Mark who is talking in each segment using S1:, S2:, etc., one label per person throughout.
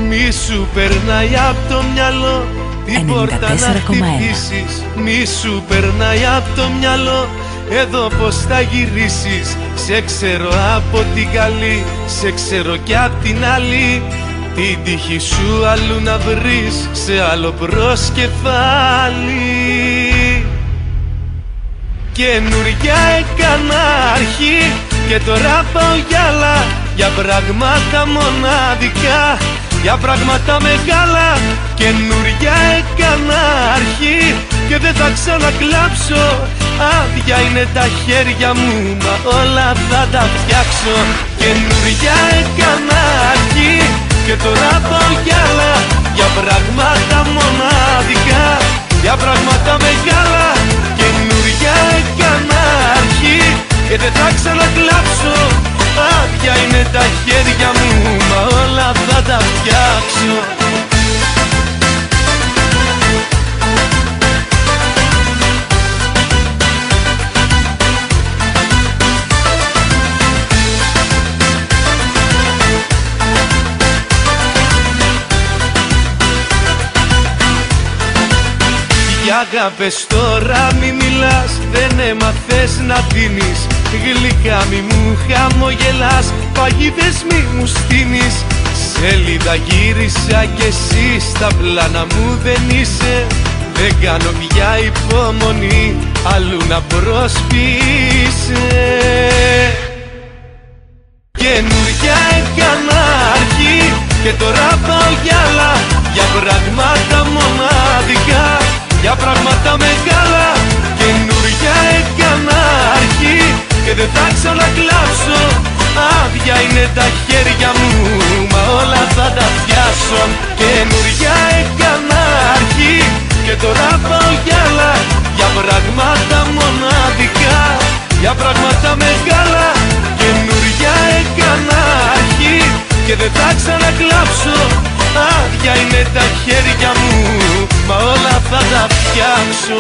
S1: Μη σου περνάει απ' το μυαλό την πόρτα να χτυπήσεις. Μη σου περνάει απ' το μυαλό εδώ πως θα γυρίσεις. Σε ξέρω από την καλή, σε ξέρω κι απ' την άλλη. Την τύχη σου αλλού να βρεις, σε άλλο προσκεφάλι. Καινούρια έκανα αρχή και τώρα πάω για άλλα. Για πράγματα μοναδικά, για πράγματα μεγάλα. Καινούρια έκανα αρχή και δεν θα ξανακλάψω. Άδεια είναι τα χέρια μου, μα όλα θα τα φτιάξω. Καινούρια έκανα αρχή και τώρα πάω για άλλα. Για πράγματα μοναδικά, για πράγματα μεγάλα. Καινούρια έκανα αρχή και δεν θα ξανακλάψω. Άδεια είναι τα χέρια μου, μα όλα θα τα φτιάξω. Για αγάπες τώρα μη μιλάς, δεν έμαθες να δίνεις. Γλυκά μη μου χαμογελάς, παγίδες μη μου στείνεις. Σελίδα γύρισα κι εσύ στα πλάνα μου δεν είσαι. Δεν κάνω πια υπομονή, αλλού να προσποιείσαι. Καινούρια έκανα αρχή και τώρα πάω για άλλα. Για πράγματα μοναδικά, για πράγματα μεγάλα. Καινούρια έκανα αρχή και δεν θα ξανακλάψω. Άδεια είναι τα χέρια μου, μα όλα θα τα πιάσω. Καινούρια έκανα αρχή και τώρα πάω για άλλα. Για πράγματα μοναδικά, για πράγματα μεγάλα. Καινούρια έκανα αρχή και δεν θα ξανακλάψω. Άδεια είναι τα χέρια μου, μα όλα θα τα φτιάξω.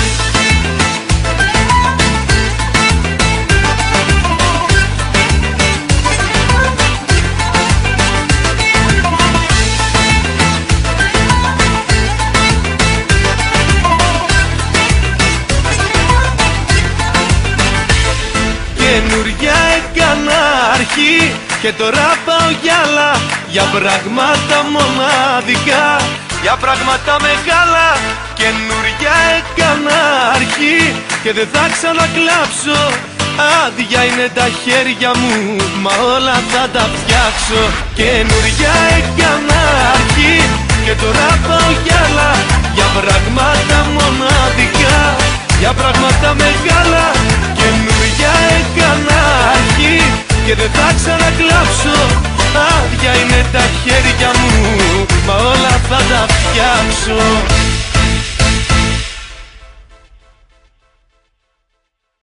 S1: Καινούρια έκανα αρχή και τώρα πάω για άλλα. Για πράγματα μοναδικά, για πράγματα μεγάλα. Καινούρια έκανα αρχή και δεν θα ξανακλάψω. Άδεια είναι τα χέρια μου, μα όλα θα τα φτιάξω. Καινούρια έκανα αρχή και τώρα πάω για άλλα. Για πράγματα μοναδικά, για πράγματα μεγάλα. Καινούρια έκανα αρχή και δεν θα ξανακλάψω. Άδεια είναι τα χέρια μου,